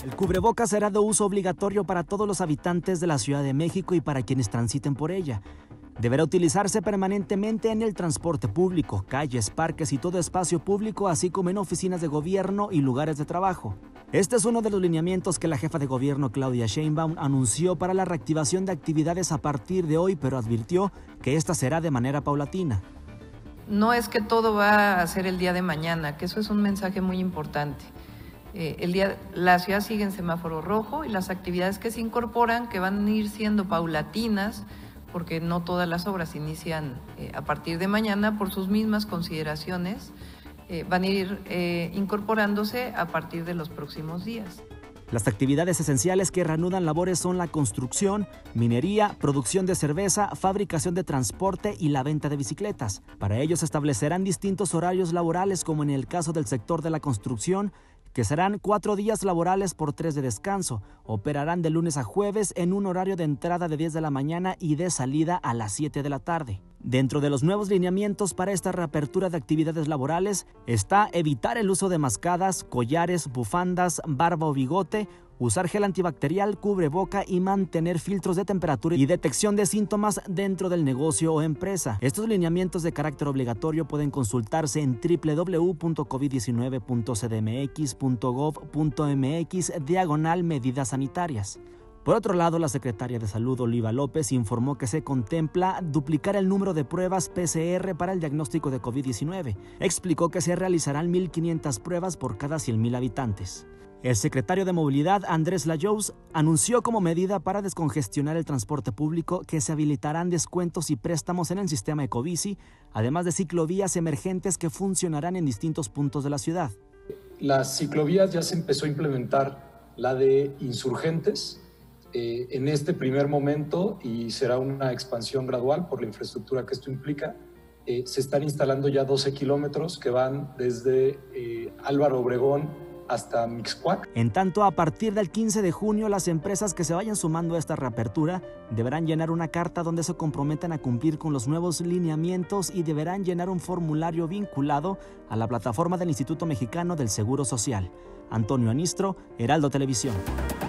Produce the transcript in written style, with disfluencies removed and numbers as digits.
El cubrebocas será de uso obligatorio para todos los habitantes de la Ciudad de México y para quienes transiten por ella. Deberá utilizarse permanentemente en el transporte público, calles, parques y todo espacio público, así como en oficinas de gobierno y lugares de trabajo. Este es uno de los lineamientos que la jefa de gobierno Claudia Sheinbaum anunció para la reactivación de actividades a partir de hoy, pero advirtió que esta será de manera paulatina. No es que todo va a ser el día de mañana, que eso es un mensaje muy importante. La ciudad sigue en semáforo rojo y las actividades que se incorporan, que van a ir siendo paulatinas, porque no todas las obras inician a partir de mañana, por sus mismas consideraciones, van a ir incorporándose a partir de los próximos días. Las actividades esenciales que reanudan labores son la construcción, minería, producción de cerveza, fabricación de transporte y la venta de bicicletas. Para ello se establecerán distintos horarios laborales, como en el caso del sector de la construcción, que serán 4 días laborales por 3 de descanso. Operarán de lunes a jueves en un horario de entrada de 10 de la mañana y de salida a las 7 de la tarde. Dentro de los nuevos lineamientos para esta reapertura de actividades laborales está evitar el uso de mascadas, collares, bufandas, barba o bigote, usar gel antibacterial, cubreboca y mantener filtros de temperatura y detección de síntomas dentro del negocio o empresa. Estos lineamientos de carácter obligatorio pueden consultarse en www.covid19.cdmx.gov.mx/medidas sanitarias. Por otro lado, la secretaria de Salud, Oliva López, informó que se contempla duplicar el número de pruebas PCR para el diagnóstico de COVID-19. Explicó que se realizarán 1,500 pruebas por cada 100,000 habitantes. El secretario de Movilidad, Andrés Layous, anunció como medida para descongestionar el transporte público que se habilitarán descuentos y préstamos en el sistema Ecobici, además de ciclovías emergentes que funcionarán en distintos puntos de la ciudad. Las ciclovías ya se empezó a implementar la de Insurgentes en este primer momento, y será una expansión gradual por la infraestructura que esto implica. Se están instalando ya 12 kilómetros que van desde Álvaro Obregón hasta Mixcoac. En tanto, a partir del 15 de junio, las empresas que se vayan sumando a esta reapertura deberán llenar una carta donde se comprometan a cumplir con los nuevos lineamientos y deberán llenar un formulario vinculado a la plataforma del Instituto Mexicano del Seguro Social. Antonio Anistro, Heraldo Televisión.